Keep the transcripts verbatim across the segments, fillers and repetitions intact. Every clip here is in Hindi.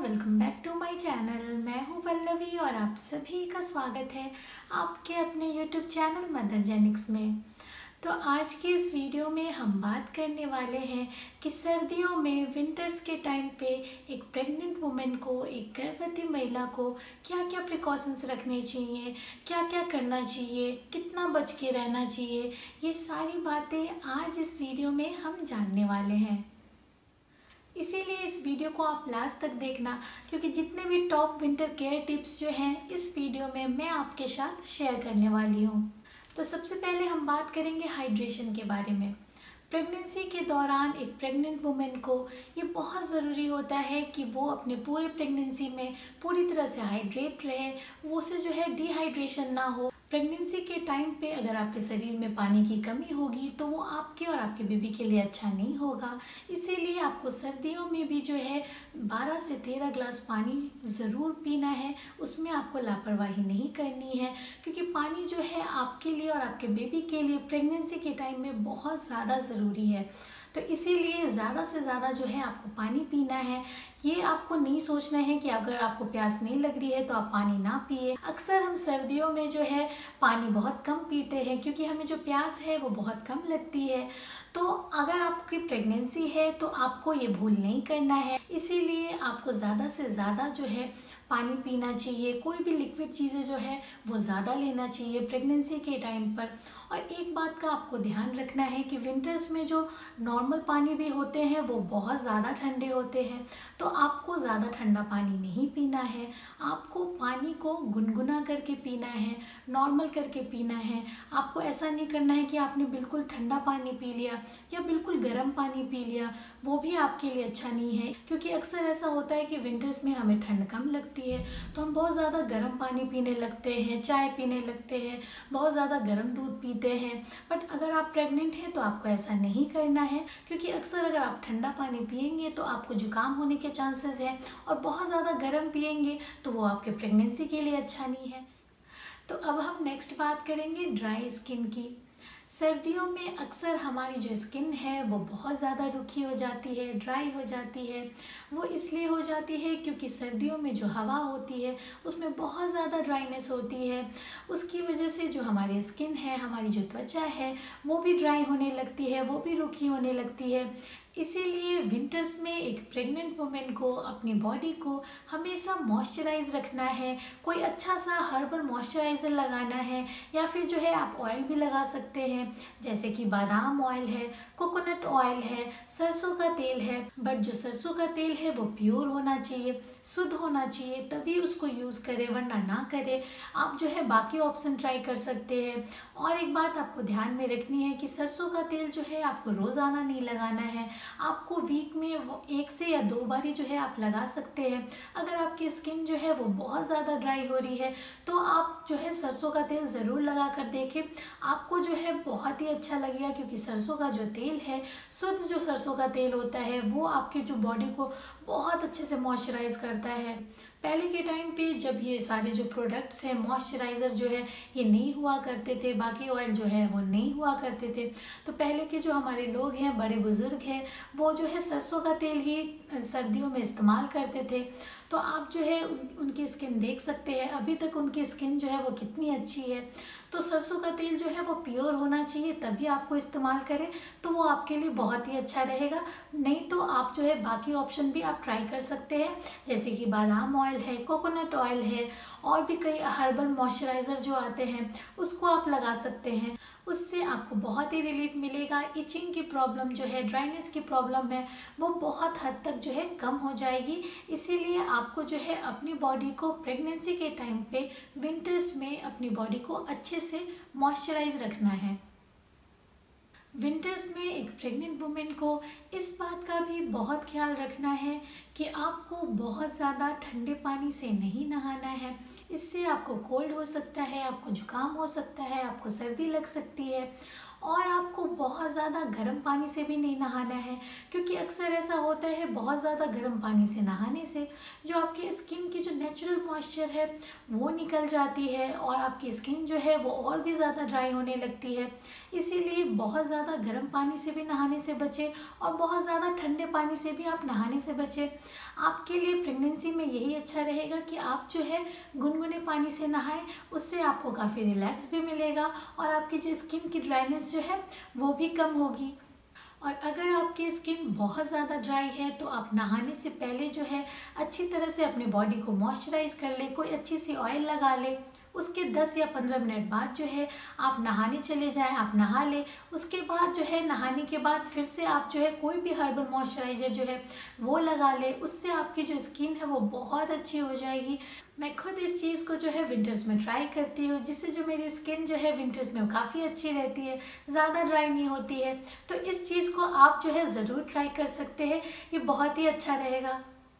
Welcome back to my channel. मैं हूं पल्लवी और आप सभी का स्वागत है आपके अपने यूट्यूब चैनल मदर जेनिक्स में। तो आज के इस वीडियो में हम बात करने वाले हैं कि सर्दियों में विंटर्स के टाइम पे एक प्रेग्नेंट वुमेन को, एक गर्भवती महिला को क्या क्या प्रिकॉशंस रखने चाहिए, क्या क्या करना चाहिए, कितना बच के रहना चाहिए, ये सारी बातें आज इस वीडियो में हम जानने वाले हैं। इसीलिए इस वीडियो को आप लास्ट तक देखना, क्योंकि जितने भी टॉप विंटर केयर टिप्स जो हैं इस वीडियो में मैं आपके साथ शेयर करने वाली हूँ। तो सबसे पहले हम बात करेंगे हाइड्रेशन के बारे में। प्रेगनेंसी के दौरान एक प्रेग्नेंट वुमेन को ये बहुत ज़रूरी होता है कि वो अपने पूरे प्रेगनेंसी में पूरी तरह से हाइड्रेट रहे, वो उसे जो है डिहाइड्रेशन ना हो। प्रेगनेंसी के टाइम पे अगर आपके शरीर में पानी की कमी होगी तो वो आपके और आपके बेबी के लिए अच्छा नहीं होगा। इसीलिए आपको सर्दियों में भी जो है बारह से तेरह ग्लास पानी ज़रूर पीना है। उसमें आपको लापरवाही नहीं करनी है, क्योंकि पानी जो है आपके लिए और आपके बेबी के लिए प्रेगनेंसी के टाइम में बहुत ज़्यादा ज़रूरी है। तो इसीलिए ज़्यादा से ज़्यादा जो है आपको पानी पीना है। ये आपको नहीं सोचना है कि अगर आपको प्यास नहीं लग रही है तो आप पानी ना पिए। अक्सर हम सर्दियों में जो है पानी बहुत कम पीते हैं, क्योंकि हमें जो प्यास है वो बहुत कम लगती है। तो अगर आपकी प्रेगनेंसी है तो आपको ये भूल नहीं करना है। इसीलिए आपको ज़्यादा से ज़्यादा जो है पानी पीना चाहिए। कोई भी लिक्विड चीज़ें जो है वो ज़्यादा लेना चाहिए प्रेगनेंसी के टाइम पर। और एक बात का आपको ध्यान रखना है कि विंटर्स में जो नॉर्मल पानी भी होते हैं वो बहुत ज़्यादा ठंडे होते हैं, तो आपको ज़्यादा ठंडा पानी नहीं पीना है। आपको पानी को गुनगुना करके पीना है, नॉर्मल करके पीना है। आपको ऐसा नहीं करना है कि आपने बिल्कुल ठंडा पानी पी लिया या बिल्कुल गर्म पानी पी लिया, वो भी आपके लिए अच्छा नहीं है। क्योंकि अक्सर ऐसा होता है कि विंटर्स में हमें ठंड कम लगती है तो हम बहुत ज़्यादा गर्म पानी पीने लगते हैं, चाय पीने लगते हैं, बहुत ज़्यादा गर्म दूध पीते हैं। बट अगर आप प्रेग्नेंट हैं तो आपको ऐसा नहीं करना है, क्योंकि अक्सर अगर आप ठंडा पानी पिएंगे तो आपको जुकाम होने के चांसेस हैं, और बहुत ज़्यादा गर्म पिएंगे तो वो आपके प्रेगनेंसी के लिए अच्छा नहीं है। तो अब हम नेक्स्ट बात करेंगे ड्राई स्किन की। सर्दियों में अक्सर हमारी जो स्किन है वो बहुत ज़्यादा रूखी हो जाती है, ड्राई हो जाती है। वो इसलिए हो जाती है क्योंकि सर्दियों में जो हवा होती है उसमें बहुत ज़्यादा ड्राइनेस होती है। उसकी वजह से जो हमारी स्किन है, हमारी जो त्वचा है वो भी ड्राई होने लगती है, वो भी रूखी होने लगती है। इसीलिए विंटर्स में एक प्रेग्नेंट वुमेन को अपनी बॉडी को हमेशा मॉइस्चराइज रखना है। कोई अच्छा सा हर्बल मॉइस्चराइज़र लगाना है, या फिर जो है आप ऑयल भी लगा सकते हैं, जैसे कि बादाम ऑयल है, कोकोनट ऑयल है, सरसों का तेल है। बट जो सरसों का तेल है वो प्योर होना चाहिए, शुद्ध होना चाहिए, तभी उसको यूज़ करें, वरना ना करें। आप जो है बाकी ऑप्शन ट्राई कर सकते हैं। और एक बात आपको ध्यान में रखनी है कि सरसों का तेल जो है आपको रोज़ाना नहीं लगाना है, आपको वीक में एक से या दो बार ही जो है आप लगा सकते हैं। अगर आपकी स्किन जो है वो बहुत ज़्यादा ड्राई हो रही है तो आप जो है सरसों का तेल ज़रूर लगा कर देखें, आपको जो है बहुत ही अच्छा लगेगा। क्योंकि सरसों का जो तेल है, शुद्ध जो सरसों का तेल होता है, वो आपकी जो बॉडी को बहुत अच्छे से मॉइस्चराइज करता है। पहले के टाइम पे जब ये सारे जो प्रोडक्ट्स हैं, मॉइस्चराइज़र जो है ये नहीं हुआ करते थे, बाकी ऑयल जो है वो नहीं हुआ करते थे, तो पहले के जो हमारे लोग हैं, बड़े बुज़ुर्ग हैं, वो जो है सरसों का तेल ही सर्दियों में इस्तेमाल करते थे। तो आप जो है उनकी स्किन देख सकते हैं, अभी तक उनकी स्किन जो है वो कितनी अच्छी है। तो सरसों का तेल जो है वो प्योर होना चाहिए, तभी आपको इस्तेमाल करें, तो वो आपके लिए बहुत ही अच्छा रहेगा। नहीं तो आप जो है बाकी ऑप्शन भी आप ट्राई कर सकते हैं, जैसे कि बादाम ऑयल है, कोकोनट ऑयल है, और भी कई हर्बल मॉइस्चराइज़र जो आते हैं उसको आप लगा सकते हैं। उससे आपको बहुत ही रिलीफ मिलेगा। इचिंग की प्रॉब्लम जो है, ड्राइनेस की प्रॉब्लम है, वो बहुत हद तक जो है कम हो जाएगी। इसीलिए आपको जो है अपनी बॉडी को प्रेगनेंसी के टाइम पे विंटर्स में अपनी बॉडी को अच्छे से मॉइस्चराइज रखना है। विंटर्स में एक प्रेग्नेंट वुमेन को इस बात का भी बहुत ख्याल रखना है कि आपको बहुत ज़्यादा ठंडे पानी से नहीं नहाना है। इससे आपको कोल्ड हो सकता है, आपको जुकाम हो सकता है, आपको सर्दी लग सकती है। और आपको बहुत ज़्यादा गर्म पानी से भी नहीं नहाना है, क्योंकि अक्सर ऐसा होता है बहुत ज़्यादा गर्म पानी से नहाने से जो आपकी स्किन की जो नेचुरल मॉइस्चर है वो निकल जाती है और आपकी स्किन जो है वो और भी ज़्यादा ड्राई होने लगती है। इसीलिए बहुत ज़्यादा गर्म पानी से भी नहाने से बचें और बहुत ज़्यादा ठंडे पानी से भी आप नहाने से बचें। आपके लिए प्रेगनेंसी में यही अच्छा रहेगा कि आप जो है गुनगुने पानी से नहाएं, उससे आपको काफ़ी रिलैक्स भी मिलेगा और आपकी जो स्किन की ड्राइनेस जो है वो भी कम होगी। और अगर आपकी स्किन बहुत ज़्यादा ड्राई है तो आप नहाने से पहले जो है अच्छी तरह से अपनी बॉडी को मॉइस्चराइज कर ले, कोई अच्छी सी ऑयल लगा ले। उसके दस या पंद्रह मिनट बाद जो है आप नहाने चले जाएं, आप नहा लें। उसके बाद जो है नहाने के बाद फिर से आप जो है कोई भी हर्बल मॉइस्चराइज़र जो है वो लगा लें, उससे आपकी जो स्किन है वो बहुत अच्छी हो जाएगी। मैं खुद इस चीज़ को जो है विंटर्स में ट्राई करती हूँ, जिससे जो मेरी स्किन जो है विंटर्स में काफ़ी अच्छी रहती है, ज़्यादा ड्राई नहीं होती है। तो इस चीज़ को आप जो है ज़रूर ट्राई कर सकते हैं, ये बहुत ही अच्छा रहेगा।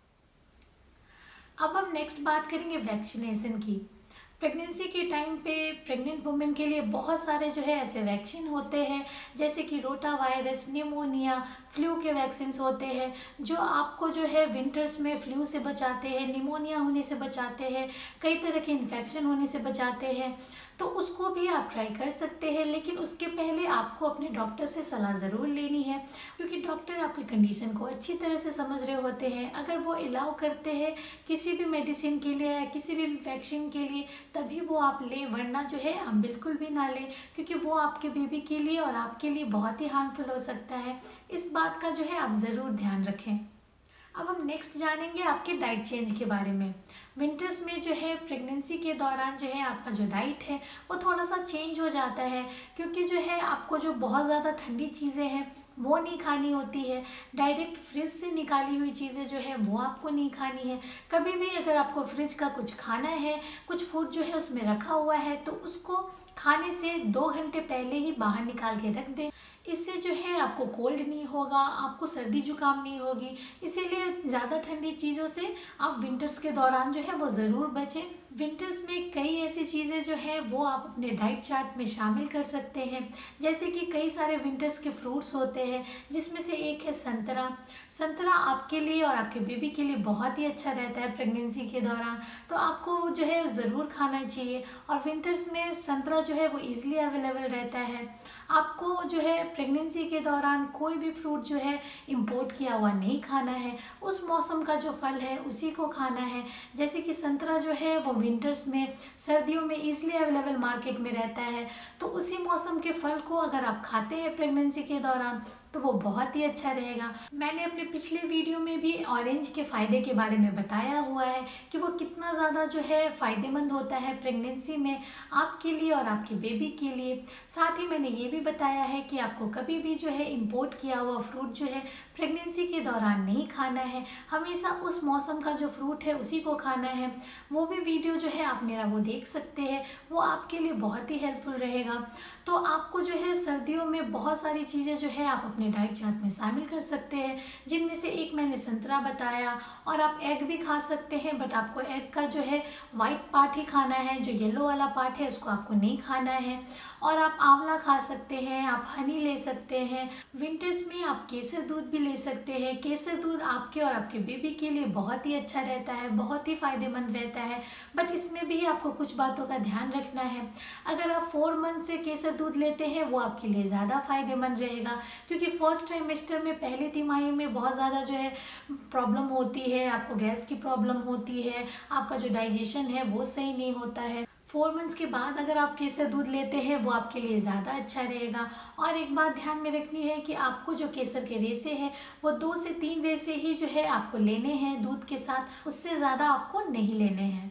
अब हम नेक्स्ट बात करेंगे वैक्सीनेशन की। प्रेगनेंसी के टाइम पे प्रेग्नेंट वुमेन के लिए बहुत सारे जो है ऐसे वैक्सीन होते हैं, जैसे कि रोटा वायरस, निमोनिया, फ्लू के वैक्सीन होते हैं जो आपको जो है विंटर्स में फ्लू से बचाते हैं, निमोनिया होने से बचाते हैं, कई तरह के इन्फेक्शन होने से बचाते हैं। तो उसको भी आप ट्राई कर सकते हैं, लेकिन उसके पहले आपको अपने डॉक्टर से सलाह ज़रूर लेनी है, क्योंकि डॉक्टर आपकी कंडीशन को अच्छी तरह से समझ रहे होते हैं। अगर वो अलाउ करते हैं किसी भी मेडिसिन के लिए या किसी भी वैक्सीन के लिए तभी वो आप लें, वरना जो है आप बिल्कुल भी ना लें, क्योंकि वो आपके बेबी के लिए और आपके लिए बहुत ही हार्मफुल हो सकता है। इस बात का जो है आप ज़रूर ध्यान रखें। अब हम नेक्स्ट जानेंगे आपके डाइट चेंज के बारे में। विंटर्स में जो है प्रेगनेंसी के दौरान जो है आपका जो डाइट है वो थोड़ा सा चेंज हो जाता है, क्योंकि जो है आपको जो बहुत ज़्यादा ठंडी चीज़ें हैं वो नहीं खानी होती है। डायरेक्ट फ्रिज से निकाली हुई चीज़ें जो है वो आपको नहीं खानी है। कभी भी अगर आपको फ्रिज का कुछ खाना है, कुछ फूड जो है उसमें रखा हुआ है, तो उसको खाने से दो घंटे पहले ही बाहर निकाल के रख दें। इससे जो है आपको कोल्ड नहीं होगा, आपको सर्दी जुकाम नहीं होगी। इसीलिए ज़्यादा ठंडी चीज़ों से आप विंटर्स के दौरान जो है वो ज़रूर बचें। विंटर्स में कई ऐसी चीज़ें जो है वो आप अपने डाइट चार्ट में शामिल कर सकते हैं, जैसे कि कई सारे विंटर्स के फ्रूट्स होते हैं, जिसमें से एक है संतरा। संतरा आपके लिए और आपके बेबी के लिए बहुत ही अच्छा रहता है प्रेगनेंसी के दौरान, तो आपको जो है ज़रूर खाना चाहिए। और विंटर्स में संतरा जो है वो ईजिली अवेलेबल रहता है। आपको जो है प्रेगनेंसी के दौरान कोई भी फ्रूट जो है इंपोर्ट किया हुआ नहीं खाना है, उस मौसम का जो फल है उसी को खाना है। जैसे कि संतरा जो है वो विंटर्स में, सर्दियों में ईजिली अवेलेबल मार्केट में रहता है, तो उसी मौसम के फल को अगर आप खाते हैं प्रेगनेंसी के दौरान तो वो बहुत ही अच्छा रहेगा। मैंने अपने पिछले वीडियो में भी ऑरेंज के फ़ायदे के बारे में बताया हुआ है कि वो कितना ज़्यादा जो है फ़ायदेमंद होता है प्रेगनेंसी में आपके लिए और आपके बेबी के लिए। साथ ही मैंने ये भी बताया है कि आपको कभी भी जो है इंपोर्ट किया हुआ फ्रूट जो है प्रेगनेंसी के दौरान नहीं खाना है, हमेशा उस मौसम का जो फ्रूट है उसी को खाना है। वो भी वीडियो जो है आप मेरा वो देख सकते हैं, वो आपके लिए बहुत ही हेल्पफुल रहेगा। तो आपको जो है सर्दियों में बहुत सारी चीज़ें जो है आप अपने डाइट चार्ट में शामिल कर सकते हैं, जिनमें से एक मैंने संतरा बताया, और आप एग भी खा सकते हैं, बट आपको एग का जो है वाइट पार्ट ही खाना है, जो येलो वाला पार्ट है उसको आपको नहीं खाना है। और आप आंवला खा सकते हैं, आप हनी ले सकते हैं। विंटर्स में आप केसर दूध भी ले सकते हैं। केसर दूध आपके और आपके बेबी के लिए बहुत ही अच्छा रहता है, बहुत ही फ़ायदेमंद रहता है, बट इसमें भी आपको कुछ बातों का ध्यान रखना है। अगर आप फोर मंथ से केसर दूध लेते हैं वो आपके लिए ज़्यादा फ़ायदेमंद रहेगा, क्योंकि फर्स्ट ट्राइमेस्टर में, पहली तिमाही में बहुत ज़्यादा जो है प्रॉब्लम होती है, आपको गैस की प्रॉब्लम होती है, आपका जो डाइजेशन है वो सही नहीं होता है। फोर मंथ्स के बाद अगर आप केसर दूध लेते हैं वो आपके लिए ज़्यादा अच्छा रहेगा। और एक बात ध्यान में रखनी है कि आपको जो केसर के रेशे हैं वो दो से तीन रेशे ही जो है आपको लेने हैं दूध के साथ, उससे ज़्यादा आपको नहीं लेने हैं।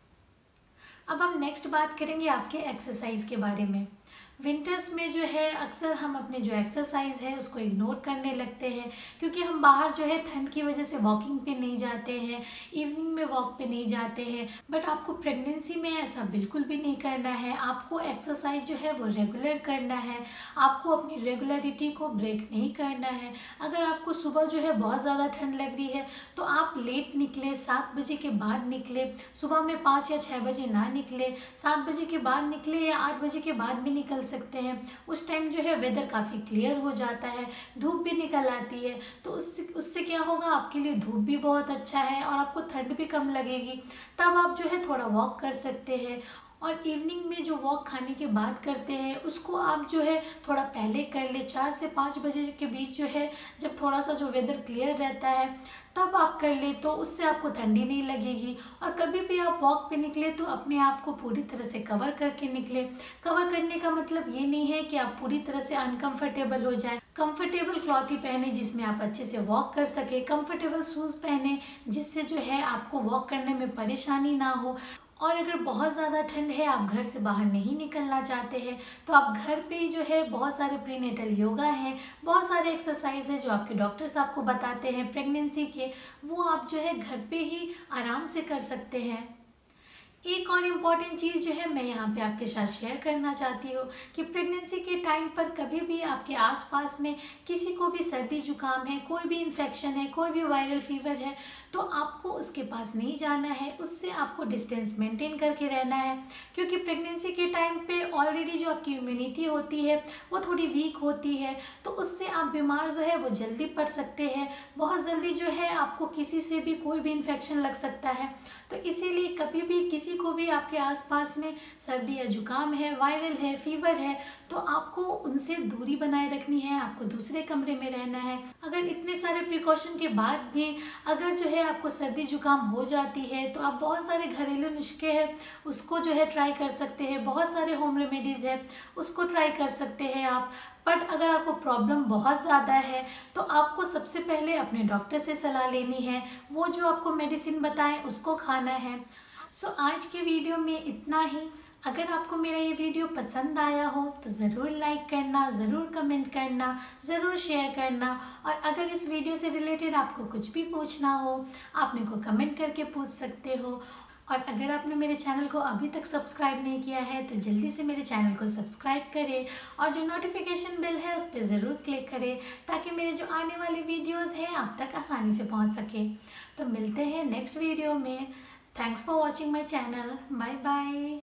अब हम नेक्स्ट बात करेंगे आपके एक्सरसाइज के बारे में। विंटर्स में जो है अक्सर हम अपने जो एक्सरसाइज है उसको इग्नोर करने लगते हैं, क्योंकि हम बाहर जो है ठंड की वजह से वॉकिंग पे नहीं जाते हैं, इवनिंग में वॉक पे नहीं जाते हैं। बट आपको प्रेगनेंसी में ऐसा बिल्कुल भी नहीं करना है। आपको एक्सरसाइज जो है वो रेगुलर करना है, आपको अपनी रेगुलरिटी को ब्रेक नहीं करना है। अगर आपको सुबह जो है बहुत ज़्यादा ठंड लग रही है तो आप लेट निकले, सात बजे के बाद निकले, सुबह में पाँच या छः बजे ना निकले, सात बजे के बाद निकले या आठ बजे के बाद भी निकल सकते हैं। उस टाइम जो है वेदर काफ़ी क्लियर हो जाता है, धूप भी निकल आती है, तो उससे उससे क्या होगा, आपके लिए धूप भी बहुत अच्छा है और आपको ठंड भी कम लगेगी। तब आप जो है थोड़ा वॉक कर सकते हैं। और इवनिंग में जो वॉक खाने के बाद करते हैं उसको आप जो है थोड़ा पहले कर ले, चार से पाँच बजे के बीच जो है, जब थोड़ा सा जो वेदर क्लियर रहता है तब आप कर ले, तो उससे आपको ठंडी नहीं लगेगी। और कभी भी आप वॉक पे निकले तो अपने आप को पूरी तरह से कवर करके निकले। कवर करने का मतलब ये नहीं है कि आप पूरी तरह से अनकंफर्टेबल हो जाए। कंफर्टेबल क्लॉथ ही पहने जिसमें आप अच्छे से वॉक कर सके, कंफर्टेबल शूज़ पहने जिससे जो है आपको वॉक करने में परेशानी ना हो। और अगर बहुत ज़्यादा ठंड है, आप घर से बाहर नहीं निकलना चाहते हैं, तो आप घर पे ही जो है बहुत सारे प्रीनेटल योगा हैं, बहुत सारे एक्सरसाइज है जो आपके डॉक्टर्स आपको बताते हैं प्रेगनेंसी के, वो आप जो है घर पे ही आराम से कर सकते हैं। एक और इम्पॉर्टेंट चीज़ जो है मैं यहाँ पे आपके साथ शेयर करना चाहती हूँ कि प्रेगनेंसी के टाइम पर कभी भी आपके आसपास में किसी को भी सर्दी जुकाम है, कोई भी इन्फेक्शन है, कोई भी वायरल फीवर है, तो आपको उसके पास नहीं जाना है, उससे आपको डिस्टेंस मेंटेन करके रहना है। क्योंकि प्रेगनेंसी के टाइम पे ऑलरेडी जो आपकी इम्यूनिटी होती है वो थोड़ी वीक होती है, तो उससे आप बीमार जो है वो जल्दी पड़ सकते हैं। बहुत जल्दी जो है आपको किसी से भी कोई भी इन्फेक्शन लग सकता है। तो इसीलिए कभी भी किसी को भी आपके आसपास में सर्दी या जुकाम है, वायरल है, फीवर है, तो आपको उनसे दूरी बनाए रखनी है, आपको दूसरे कमरे में रहना है। अगर इतने सारे प्रिकॉशन के बाद भी अगर जो है आपको सर्दी जुकाम हो जाती है, तो आप बहुत सारे घरेलू नुस्खे हैं उसको जो है ट्राई कर सकते हैं, बहुत सारे होम रेमेडीज़ है उसको ट्राई कर सकते हैं आप। बट अगर आपको प्रॉब्लम बहुत ज़्यादा है तो आपको सबसे पहले अपने डॉक्टर से सलाह लेनी है, वो जो आपको मेडिसिन बताएं उसको खाना है। सो so, आज के वीडियो में इतना ही। अगर आपको मेरा ये वीडियो पसंद आया हो तो ज़रूर लाइक करना, ज़रूर कमेंट करना, ज़रूर शेयर करना। और अगर इस वीडियो से रिलेटेड आपको कुछ भी पूछना हो, आप मेरे को कमेंट करके पूछ सकते हो। और अगर आपने मेरे चैनल को अभी तक सब्सक्राइब नहीं किया है तो जल्दी से मेरे चैनल को सब्सक्राइब करें और जो नोटिफिकेशन बेल है उस पर ज़रूर क्लिक करें, ताकि मेरे जो आने वाले वीडियोस हैं आप तक आसानी से पहुंच सके। तो मिलते हैं नेक्स्ट वीडियो में। Thanks for watching my channel. Bye bye.